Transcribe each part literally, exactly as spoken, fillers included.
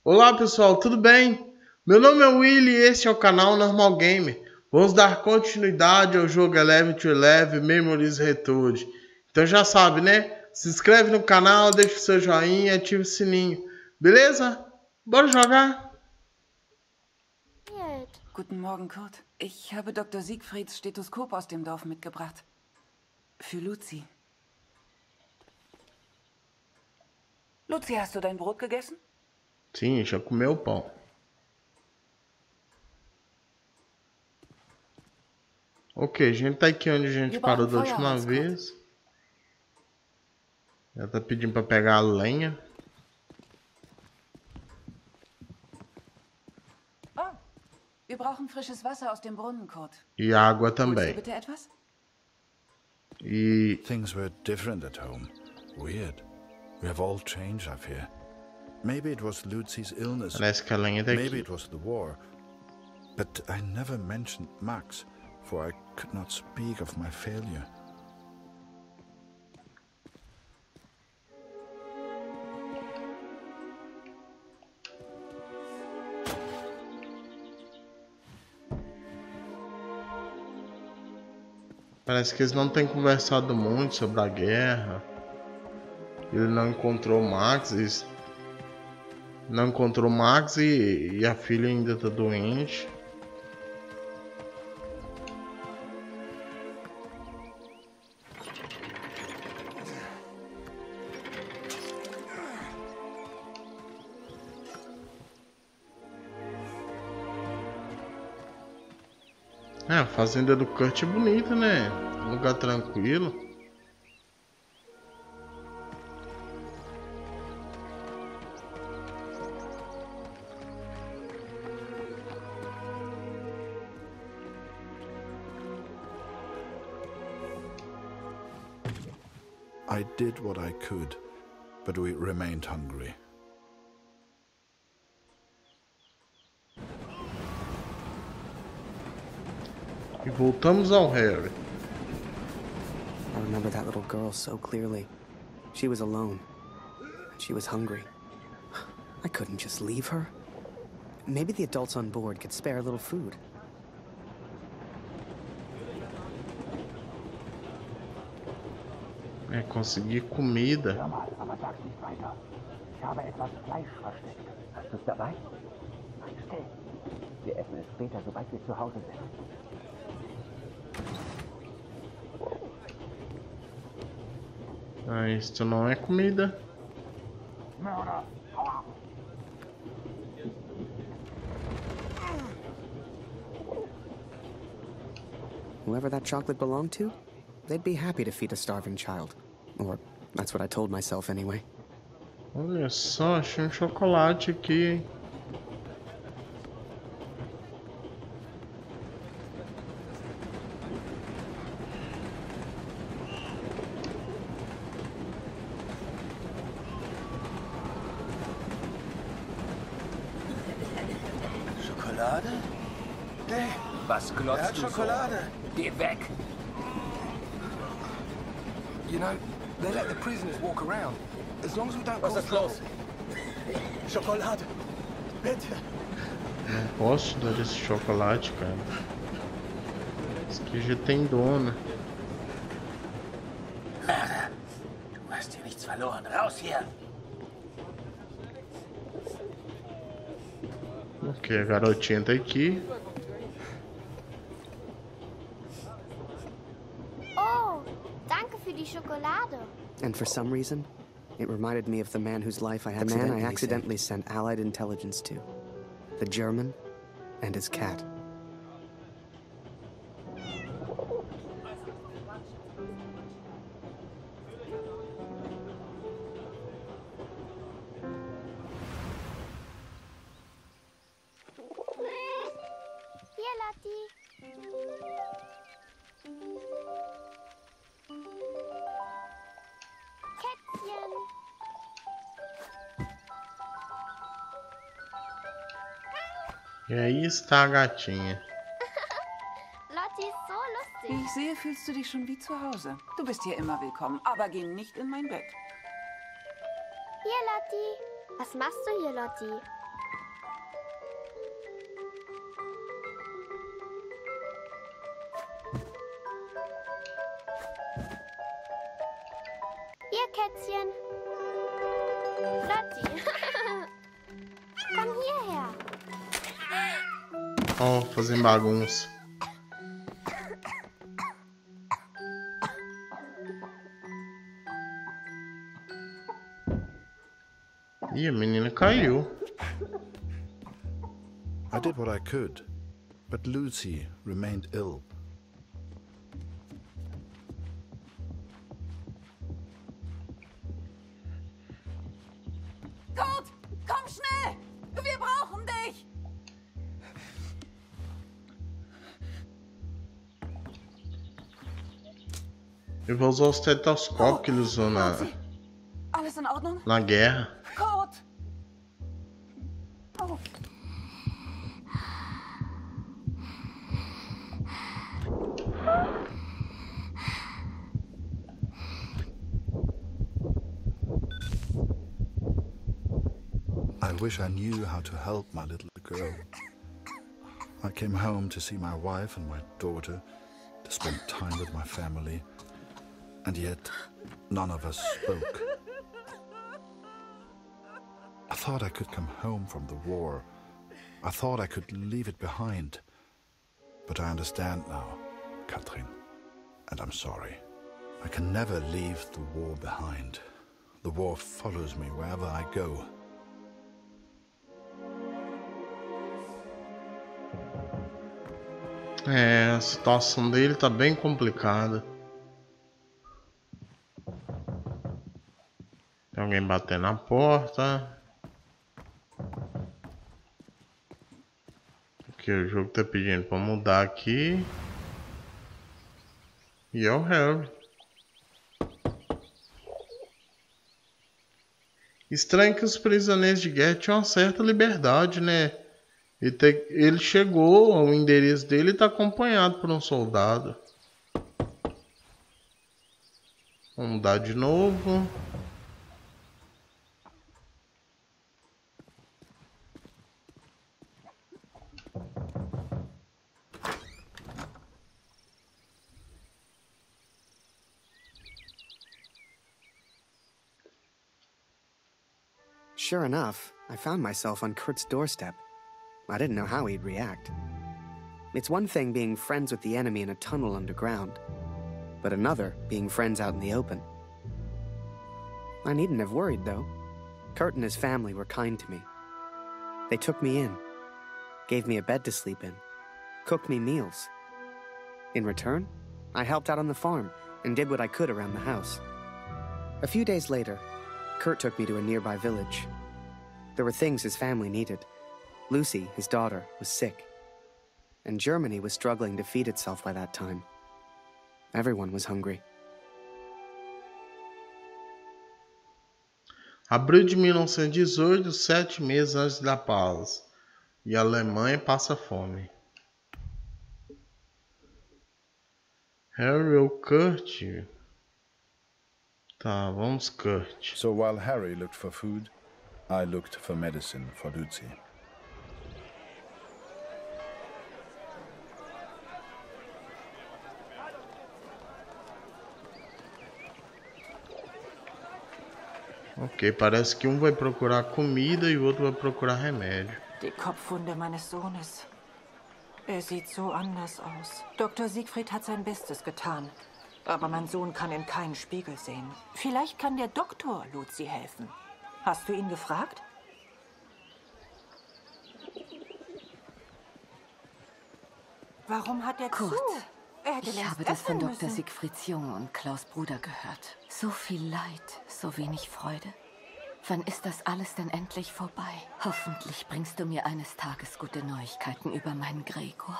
Olá pessoal, tudo bem? Meu nome é Willy e este é o canal Normal Gamer. Vamos dar continuidade ao jogo Eleven to Eleven Memories Retold. Então já sabe, né? Se inscreve no canal, deixa o seu joinha e ativa o sininho. Beleza? Bora jogar? Guten Morgen, Kurt. Ich habe Doktor Siegfrieds Stethoskop aus dem Dorf mitgebracht. Für Luzi. Luzi, hast du dein Brot gegessen? Sim, já comeu o pão. Ok, a gente tá aqui onde a gente parou da última vez. Ela tá pedindo pra pegar a lenha. Oh, wir brauchen frisches Wasser aus dem Brunnen, Kurt. E água também. Bitte etwas? E things were different at home. Weird. We have all changed, I fear. Maybe it was Lucy's illness. parece que a lenha tá Maybe aqui. it was the war. But I never mentioned Max, for I could not speak of my failure. Parece que eles não têm conversado muito sobre a guerra. Ele não encontrou o Max. Eles não encontrou o Max e, e a filha ainda tá doente. É, a fazenda do Kurt é bonita, né? Um lugar tranquilo. I did what I could, but we remained hungry. E voltamos ao Harry. I remember that little girl so clearly. She was alone. And she was hungry. I couldn't just leave her. Maybe the adults on board could spare a little food. É, conseguir comida. Hör mal, aber sag nicht weiter. Ich habe etwas Fleisch versteckt. Hast du es dabei? Still. Wir essen es später, sobald wir zu Hause sind. Ah, isso não é comida. Mörder! Hau ab! Whoever that chocolate belonged to, they'd be happy to feed a starving child. Or, that's what I told myself anyway. Olha só, achei um chocolate aqui, hein? Schokolade? Nee, Was er glotzt hat du so? Schokolade. Geh weg! You know, they let the prisoners walk around. As long as we don't Was cause ist trouble. los? Schokolade. Bitte. Não posso dar esse chocolate, cara. Esse aqui já tem dono. Mörder! Du hast hier nichts verloren. Raus hier! Ok, a garotinha tá aqui. Oh, danke für die Schokolade. And for some reason, it reminded me of the man whose life I the man I accidentally sent Allied intelligence to. The German and his cat. Hier, Lotti. Kätzchen. E aí está a gatinha. Lotti ist so lustig. Wie ich sehe, fühlst du dich schon wie zu Hause. Du bist hier immer willkommen, aber geh nicht in mein Bett. Hier, Lotti. Was machst du hier, Lotti? Kätzchen. Lotti. Komm hierher. Ó, fazendo bagunça. Ih, a menina caiu. I did what I could, but Lucy remained ill. Kurt, komm schnell! Wir brauchen dich! Eu vou usar o estetoscópio que ele usou na, Alles in Ordnung? na guerra. Kurt! Oh. I wish I knew how to help my little girl. I came home to see my wife and my daughter, to spend time with my family, and yet none of us spoke. I thought I could come home from the war. I thought I could leave it behind. But I understand now, Katrin, and I'm sorry. I can never leave the war behind. The war follows me wherever I go. É, a situação dele tá bem complicada. Tem alguém batendo na porta. Aqui o jogo tá pedindo pra mudar aqui. E é o Harry. Estranho que os prisioneiros de guerra tinham uma certa liberdade, né? Ele, te... ele chegou ao endereço dele e tá acompanhado por um soldado. Vamos mudar de novo. Sure enough, I found myself on Kurt's doorstep. I didn't know how he'd react. It's one thing being friends with the enemy in a tunnel underground, but another being friends out in the open. I needn't have worried, though. Kurt and his family were kind to me. They took me in, gave me a bed to sleep in, cooked me meals. In return, I helped out on the farm and did what I could around the house. A few days later, Kurt took me to a nearby village. There were things his family needed. Lucy, his daughter, was sick. And Germany was struggling to feed itself by that time. Everyone was hungry. Abril de mil novecentos e dezoito, sete meses antes da paz. E a Alemanha passa fome. Harry ou Kurt? Tá, vamos Kurt. So while Harry looked for food, I looked for medicine for Lucy. Ok, parece que um vai procurar comida e o outro vai procurar remédio. Die Kopfwunde meines Sohnes. Er sieht so anders aus. Doktor Siegfried hat sein Bestes getan. Aber mein Sohn kann in keinen Spiegel sehen. Vielleicht kann der Doktor Lucy helfen. Hast du ihn gefragt? Warum hat er Kurt, zu? Er hätte ich längst habe das von öffnen Doktor müssen. Siegfrieds Junge und Klaus Bruder gehört. So viel Leid, so wenig Freude. Wann ist das alles denn endlich vorbei? Hoffentlich bringst du mir eines Tages gute Neuigkeiten über meinen Gregor.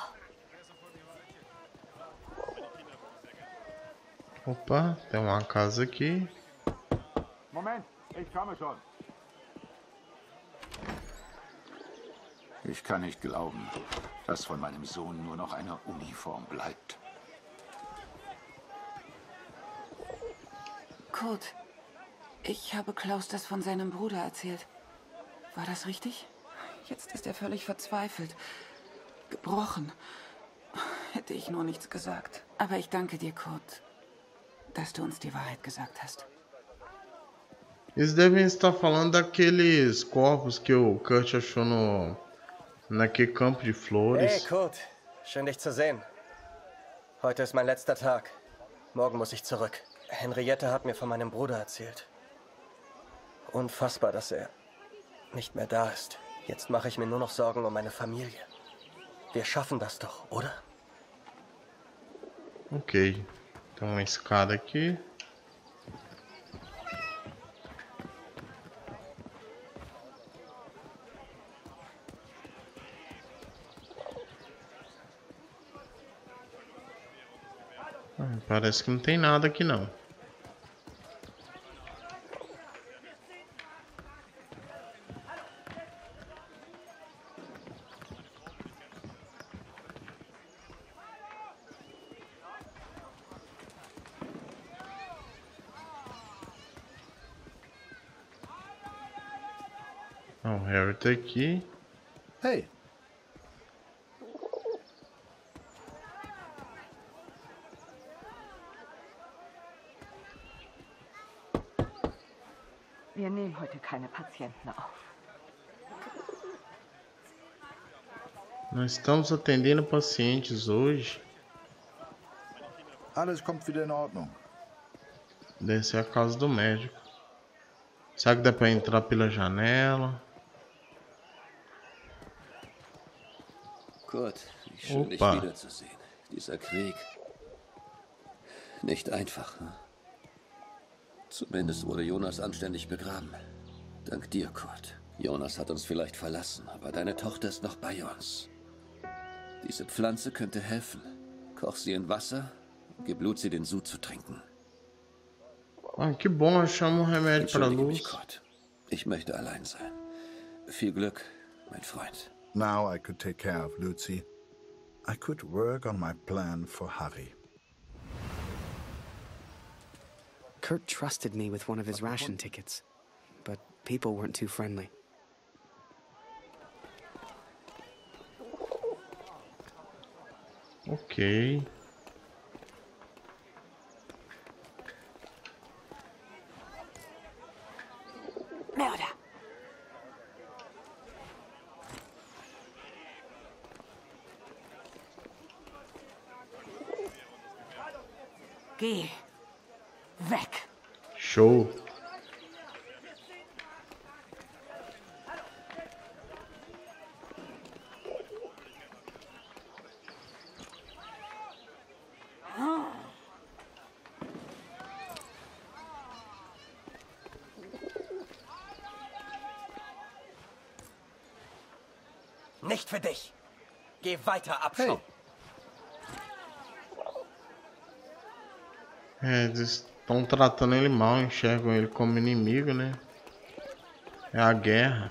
Opa, tem uma casa aqui. Moment, ich komme schon. Ich kann nicht glauben, dass von meinem Sohn nur noch eine Uniform bleibt. Kurt, ich habe Klaus das von seinem Bruder erzählt. War das richtig? Jetzt ist er völlig verzweifelt. Gebrochen. Hätte ich nur nichts gesagt. Aber ich danke dir, Kurt, dass du uns die Wahrheit gesagt hast. Eles devem estar falando daqueles corpos que o Kurt achou no naquele campo de flores. Hey Kurt, schön dich zu sehen. Heute ist mein letzter Tag. Morgen muss ich zurück. Henriette hat mir von meinem Bruder erzählt. Unfassbar, dass er nicht mehr da ist. Jetzt mache ich mir nur noch Sorgen um meine Familie. Wir schaffen das doch, oder? Ok. Tem uma escada aqui. Ah, parece que não tem nada aqui não. Ah, o Harry tá aqui. Hey. Wir nehmen heute keine Patienten auf. Nós estamos atendendo pacientes hoje. Alles kommt wieder in Ordnung. Deve ser a casa do médico. Será que dá pra entrar pela janela? Kurt, wie schön, dich Opa. wiederzusehen. Dieser Krieg. Nicht einfach, ne? Zumindest wurde Jonas anständig begraben. Dank dir, Kurt. Jonas hat uns vielleicht verlassen, aber deine Tochter ist noch bei uns. Diese Pflanze könnte helfen. Koch sie in Wasser und gib Lucy den Sud zu trinken. Ah, que bom, achamos um remédio para Entschuldige mich, Luz. Kurt. Ich möchte allein sein. Viel Glück, mein Freund. Now I could take care of Lucy. I could work on my plan for Harry. Kurt trusted me with one of his ration tickets, but people weren't too friendly. Ok. Mörder! Geh weg! Show. Nicht für dich. Geh weiter, Abschau. É, eles estão tratando ele mal, enxergam ele como inimigo, né? É a guerra.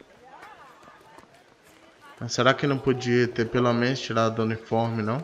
Mas será que não podia ter pelo menos tirado o uniforme, não?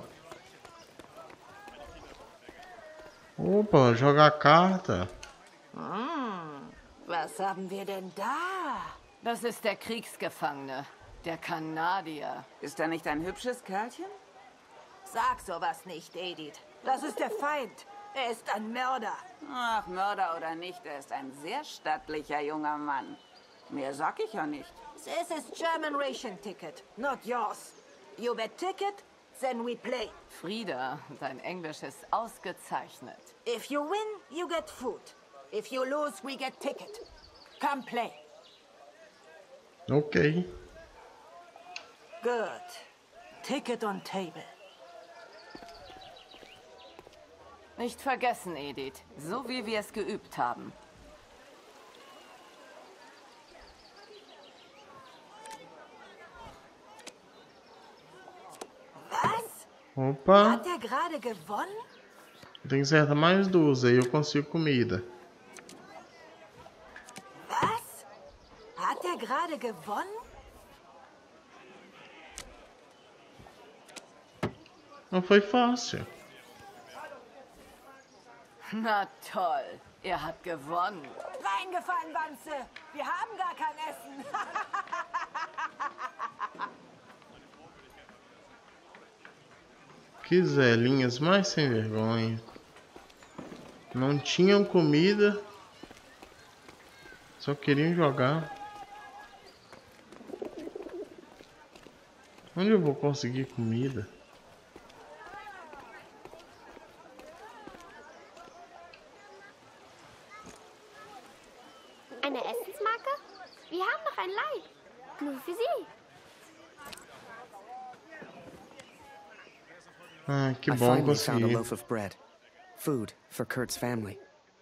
Opa, jogar carta. Hm, was haben wir denn da? Das ist der Kriegsgefangene, der Kanadier. Ist er nicht ein hübsches Kerlchen? Sag sowas nicht, Edith. Das ist der Feind. Er ist ein Mörder. Ach, Mörder oder nicht, er ist ein sehr stattlicher junger Mann. Mehr sag ich ja nicht. This is German ration ticket, not yours. You bet ticket, then we play. Frieda, dein Englisch ist ausgezeichnet. If you win, you get food. If you lose, we get ticket. Come play. Ok. Good. Ticket on table. Nicht vergessen, Edith, so wie wir es geübt haben. Was? Opa. Hat er gerade gewonnen? Tem que acertar mais duas, aí eu consigo comida. Was? Hat er gerade gewonnen? Não foi fácil. Na toll, er hat gewonnen. Reingefallen, Wanze. Wir haben gar kein Essen. Que zelinhas mais sem vergonha. Não tinham comida. Só queriam jogar. Onde eu vou conseguir comida? Eine Essensmarke? Wir haben noch ein Leih. Nur für Sie. Ah, que I bom finally found a conseguir. loaf of bread. Food for Kurt's family.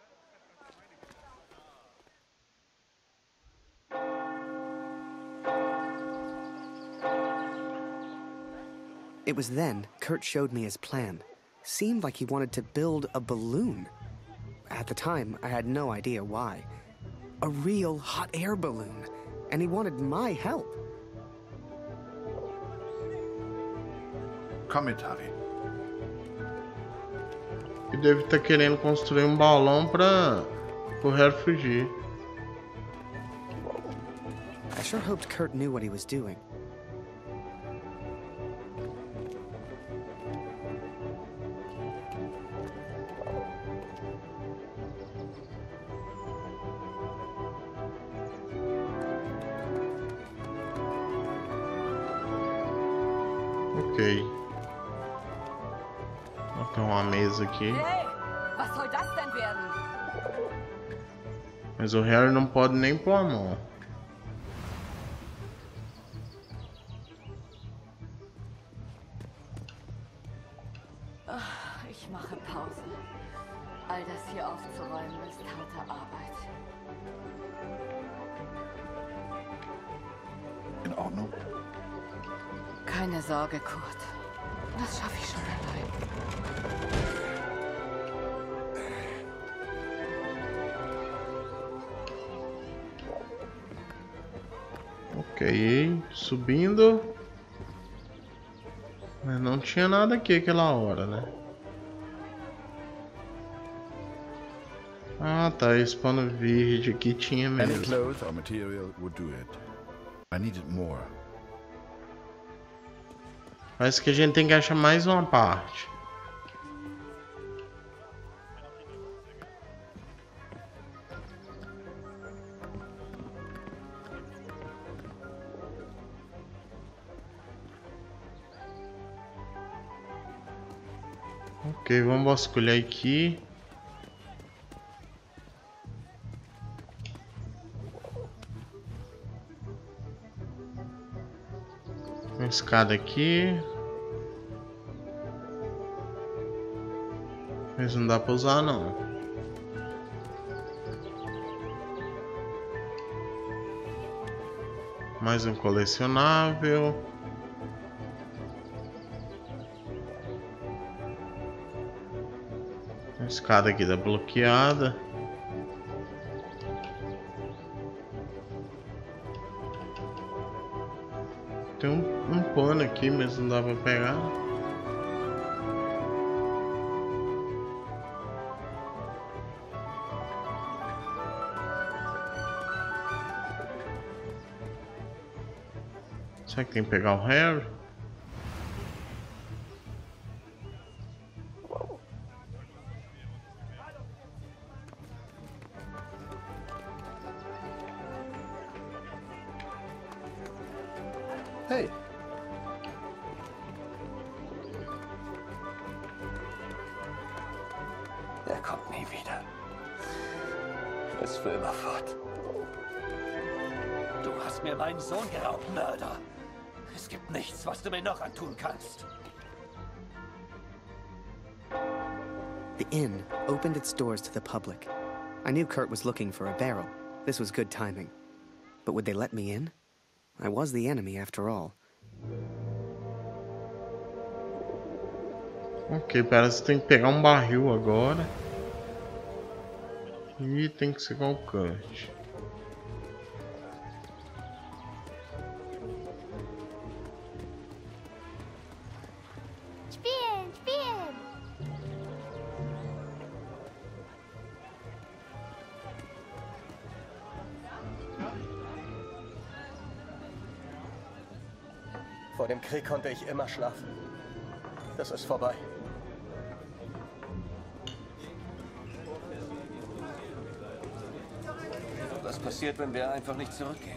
It was then Kurt showed me his plan. Seemed like he wanted to build a balloon. At the time, I had no idea why. A real hot air balloon. And he wanted my help. Come in, Harry. Ele deve estar querendo construir um balão para o Harry fugir. I sure hoped Kurt knew what he was doing. Ok. Tem uma mesa aqui. Hey, was soll das denn werden? Mas o Harry não pode nem pôr a mão. Ich mache Pause. All das hier aufzuräumen ist harte Arbeit. In Ordnung. Keine Sorge, Kurt. Das schaffe ich schon allein. Ok, subindo. Mas não tinha nada aqui aquela hora, né? Ah, tá, esse pano verde aqui tinha Any mesmo. clothes or material would do it. I needed more. Parece que a gente tem que achar mais uma parte. Ok, vamos vasculhar aqui. Uma escada aqui. Mas não dá pra usar não. Mais um colecionável. A escada aqui tá bloqueada. Tem um, um pano aqui, mas não dá pra pegar. Será que tem que pegar o Harry? Hey. Er kommt nie wieder. Es für immer fort. Du hast mir meinen Sohn geraubt, Mörder. Es gibt nichts, was du mir noch antun kannst. The inn opened its doors to the public. I knew Kurt was looking for a barrel. This was good timing. But would they let me in? I was the enemy after all. Ok, parece que tem que pegar um barril agora. E tem que ser com o Kurt. Spielen, spielen! Vor dem Krieg konnte ich immer schlafen. Das ist vorbei. Was passiert, wenn wir einfach nicht zurückgehen?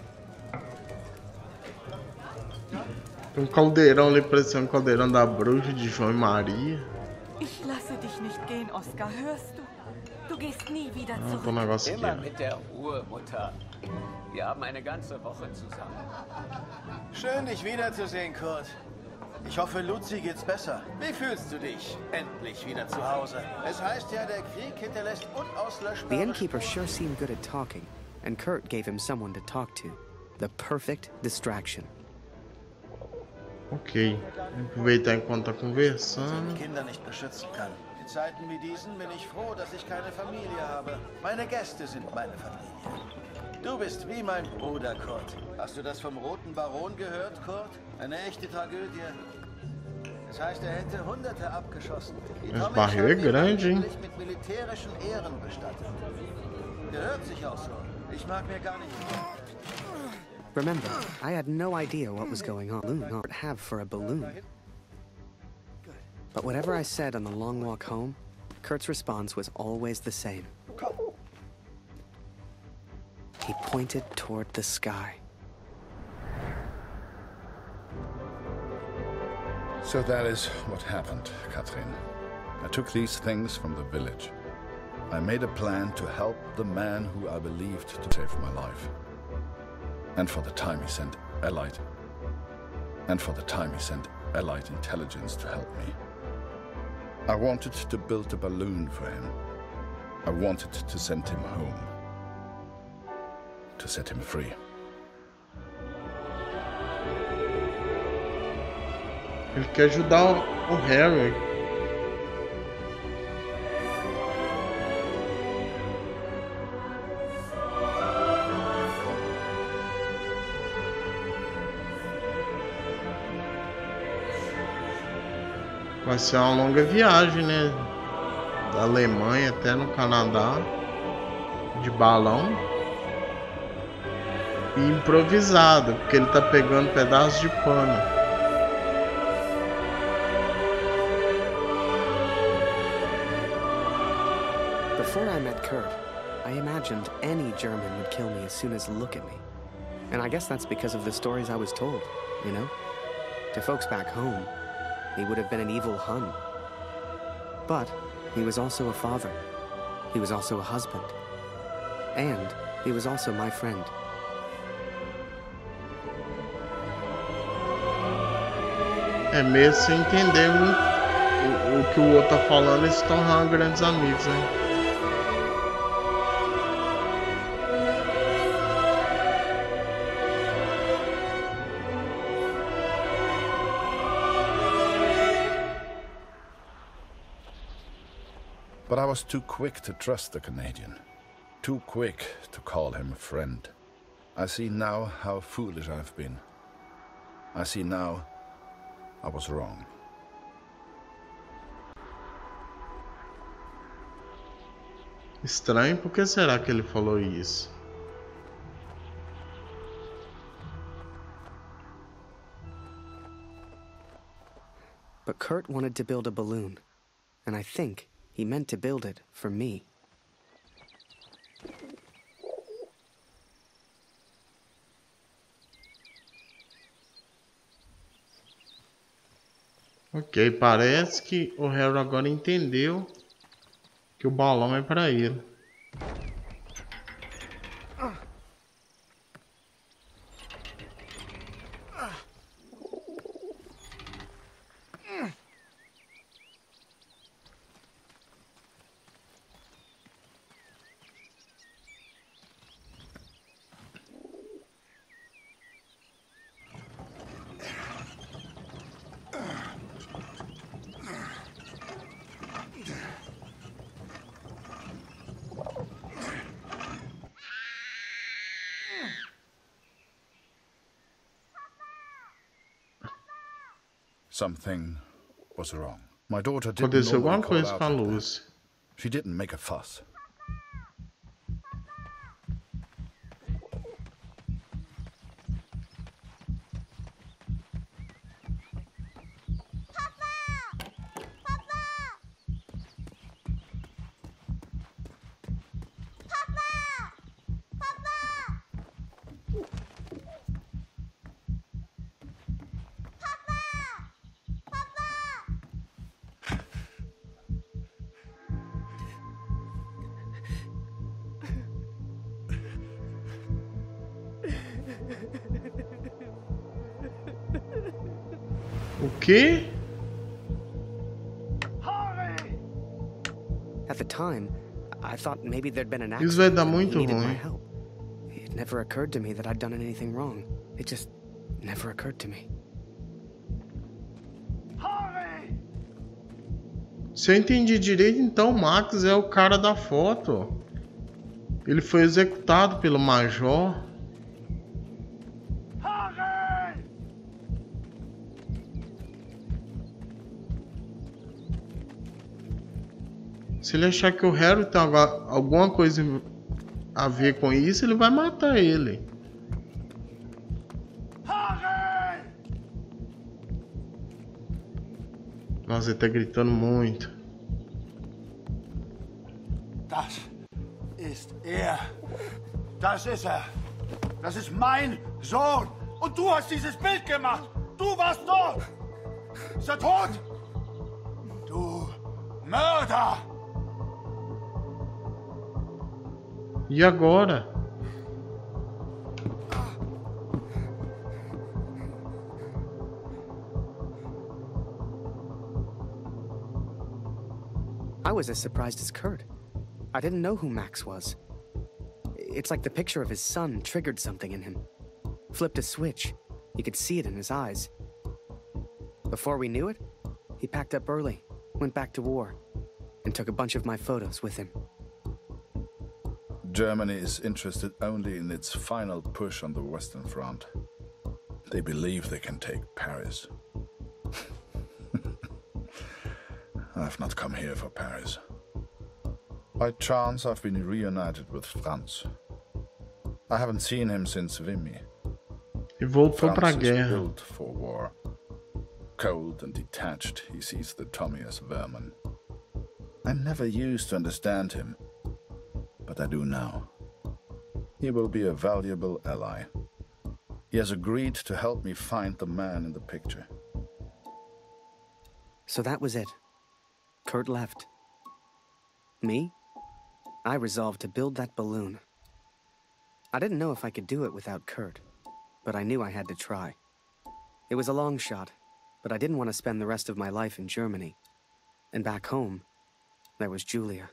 Tem um caldeirão ali, parecendo um caldeirão da bruxa de João e Maria. Ich lasse dich nicht gehen, Oscar. Hörst du? Du gehst nie wieder Ah, zurück. tem um negócio aqui, Immer ó. mit der Ruhe, Mutter. Wir haben eine ganze Woche zusammen. Schön, dich wiederzusehen, Kurt. Ich hoffe, Luzi geht's besser. Wie fühlst du dich? Endlich wieder zu Hause. Es heißt ja, der Krieg hinterlässt unauslöschbare... The innkeeper sure seemed good at talking, and Kurt gave him someone to talk to. The perfect distraction. Ok. Aproveitar enquanto tá conversando. die Kinder nicht beschützen kann. In Zeiten wie diesen bin ich froh, dass ich keine Familie habe. Meine Gäste sind meine Familie. Du bist wie mein Bruder, Kurt. Hast du das vom Roten Baron gehört, Kurt? Eine echte Tragödie. Das heißt, er hätte Hunderte abgeschossen. Die Esse barril é grande, hein? mit militärischen Ehren bestattet. Gehört sich auch so. Ich mag mir gar nicht... Remember, I had no idea what was going on. Balloon I would have for a balloon. But whatever I said on the long walk home, Kurt's response was always the same. He pointed toward the sky. So that is what happened, Catherine. I took these things from the village. I made a plan to help the man who I believed to save my life. And for the time he sent Allied... And for the time he sent Allied intelligence to help me. I wanted to build a balloon for him. I wanted to send him home. To set him free. Ele quer ajudar o Harry. Vai ser uma longa viagem, né? Da Alemanha até no Canadá. De balão. E improvisado, porque ele tá pegando pedaços de pano. Before I met Kurt, I imagined any German would kill me as soon as look at me. And I guess that's because of the stories I was told, you know? To folks back home, he would have been an evil Hun. But he was also a father. He was also a husband. And he was also my friend. É mesmo sem entender o, o, o que o outro tá falando, eles se tornam grandes amigos, né? But I was too quick to trust the Canadian. Too quick to call him a friend. I see now how foolish I've been. I see now I was wrong. Estranho, por que será que ele falou isso? But Kurt wanted to build a balloon, and I think he meant to build it for me. Ok, parece que o Harry agora entendeu que o balão é para ele. Something was wrong. My daughter didn't Aconteceu alguma normally call coisa out com a like that. Lucy. She didn't make a fuss. O quê? At the time, I thought maybe there'd been an Isso vai accident dar and he muito needed my ruim. help. It never occurred to me that I'd done anything wrong. It just never occurred to me. Se eu entendi direito, então o Max é o cara da foto. Ele foi executado pelo Major. Se ele achar que o Harry tem alguma coisa a ver com isso, ele vai matar ele. Nossa, ele tá gritando muito. Das ist er. Das ist er. Das ist mein Sohn. Und du hast dieses Bild gemacht. Du warst dort. Ist er tot? Du Mörder! E agora? I was as surprised as Kurt. I didn't know who Max was. It's like the picture of his son triggered something in him. Flipped a switch. You could see it in his eyes. Before we knew it, he packed up early, went back to war, and took a bunch of my photos with him. Germany is interested only in its final push on the Western Front. They believe they can take Paris. I've not come here for Paris. By chance, I've been reunited with Franz. I haven't seen him since Vimy. E voltou pra Franz is guerra. built for war. Cold and detached, he sees the Tommy as vermin. I never used to understand him, but I do now. He will be a valuable ally. He has agreed to help me find the man in the picture. So that was it. Kurt left. Me? I resolved to build that balloon. I didn't know if I could do it without Kurt, but I knew I had to try. It was a long shot, but I didn't want to spend the rest of my life in Germany. And back home, there was Julia.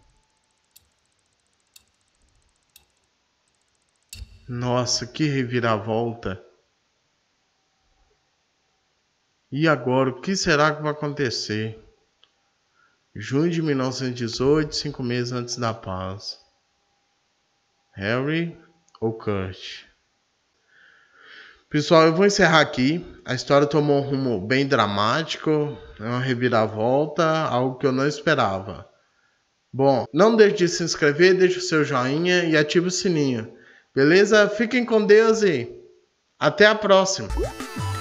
Nossa, que reviravolta. E agora, o que será que vai acontecer? Junho de mil novecentos e dezoito, cinco meses antes da paz. Harry ou Kurt? Pessoal, eu vou encerrar aqui. A história tomou um rumo bem dramático. É uma reviravolta, algo que eu não esperava. Bom, não deixe de se inscrever, deixe o seu joinha e ative o sininho. Beleza? Fiquem com Deus e até a próxima.